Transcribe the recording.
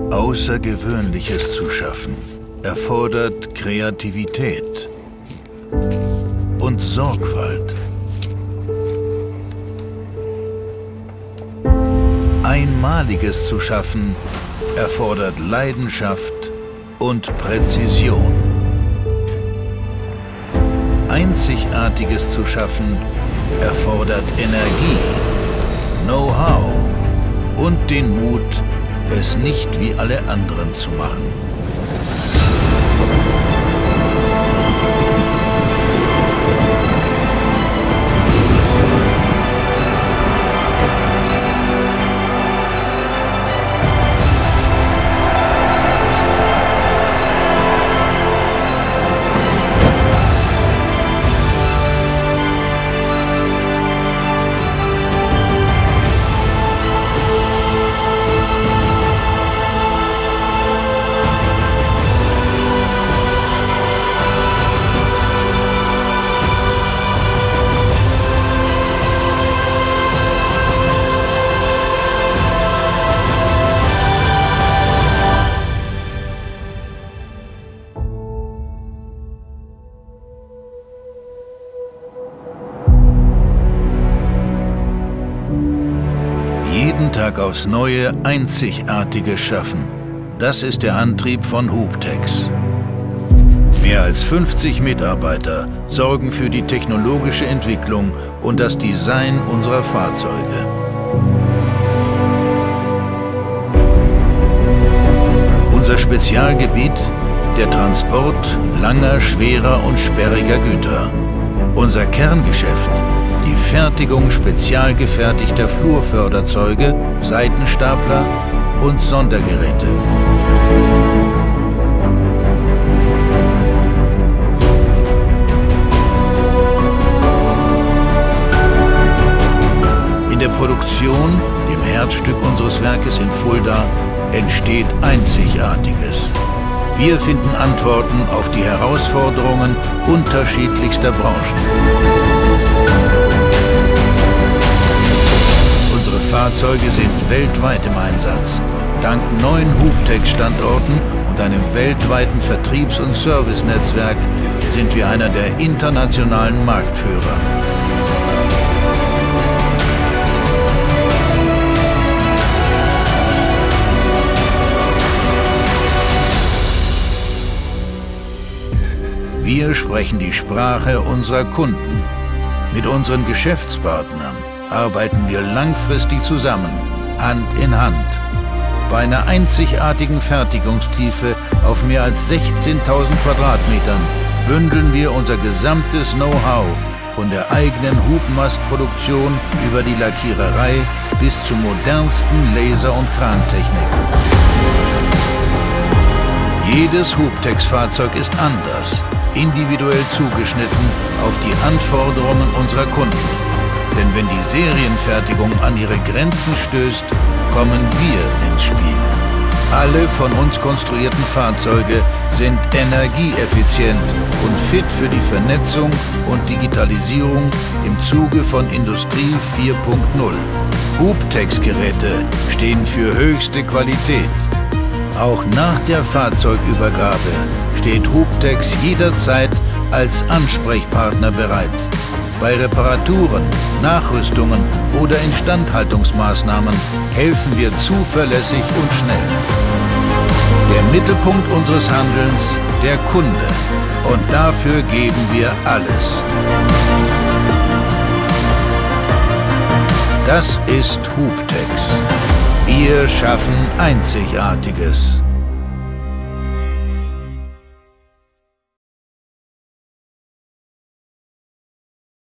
Außergewöhnliches zu schaffen erfordert Kreativität und Sorgfalt. Einmaliges zu schaffen erfordert Leidenschaft und Präzision. Einzigartiges zu schaffen erfordert Energie, Know-how und den Mut, es nicht wie alle anderen zu machen. Jeden Tag aufs Neue Einzigartiges schaffen. Das ist der Antrieb von Hooptex. Mehr als 50 Mitarbeiter sorgen für die technologische Entwicklung und das Design unserer Fahrzeuge. Unser Spezialgebiet: der Transport langer, schwerer und sperriger Güter. Unser Kerngeschäft: die Fertigung spezial gefertigter Flurförderzeuge, Seitenstapler und Sondergeräte. In der Produktion, dem Herzstück unseres Werkes in Fulda, entsteht Einzigartiges. Wir finden Antworten auf die Herausforderungen unterschiedlichster Branchen. Unsere Fahrzeuge sind weltweit im Einsatz. Dank 9 Hooptex-Standorten und einem weltweiten Vertriebs- und Servicenetzwerk sind wir einer der internationalen Marktführer. Wir sprechen die Sprache unserer Kunden. Mit unseren Geschäftspartnern arbeiten wir langfristig zusammen, Hand in Hand. Bei einer einzigartigen Fertigungstiefe auf mehr als 16.000 Quadratmetern bündeln wir unser gesamtes Know-how von der eigenen Hubmastproduktion über die Lackiererei bis zur modernsten Laser- und Krantechnik. Jedes Hooptex-Fahrzeug ist anders, individuell zugeschnitten auf die Anforderungen unserer Kunden. Denn wenn die Serienfertigung an ihre Grenzen stößt, kommen wir ins Spiel. Alle von uns konstruierten Fahrzeuge sind energieeffizient und fit für die Vernetzung und Digitalisierung im Zuge von Industrie 4.0. Hooptex-Geräte stehen für höchste Qualität. Auch nach der Fahrzeugübergabe steht Hooptex jederzeit als Ansprechpartner bereit. Bei Reparaturen, Nachrüstungen oder Instandhaltungsmaßnahmen helfen wir zuverlässig und schnell. Der Mittelpunkt unseres Handelns: der Kunde. Und dafür geben wir alles. Das ist Hooptex. Wir schaffen Einzigartiges.